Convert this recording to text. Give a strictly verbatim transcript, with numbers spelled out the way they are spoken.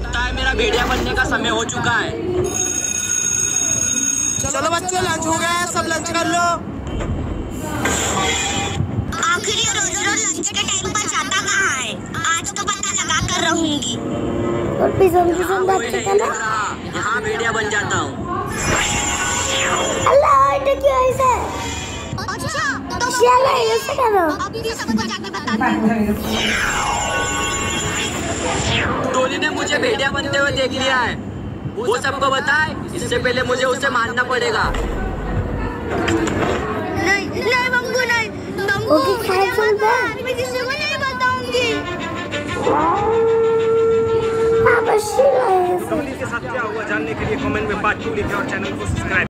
लगता है मेरा भेड़िया बनने का समय हो चुका है। चलो बच्चों, लंच हो गया है, सब लंच कर लो। आखिर ये रोज रोज लंच के टाइम पर जाता कहाँ है? आज तो पता लगा कर रहूंगी। और पिज़न पिज़न कोई नहीं दिख रहा, यहाँ भेड़िया बन जाता हूँ। अल्लाह, ये क्या ऐसा है? अच्छा, तो चलो ऐसे करो। अभी सबको जाके बताती हूँ। टोली ने मुझे भेड़िया बनते हुए देख लिया है। वो सबको बताए, इससे पहले मुझे उसे मारना पड़ेगा। नहीं नहीं बंगू, नहीं बंगू, ओके, खाए चलते हैं। मैं किसी को नहीं बताऊंगी। आप अच्छी लगे। के साथ क्या हुआ जानने के लिए कमेंट में पार्ट टू लिखें और चैनल को सब्सक्राइब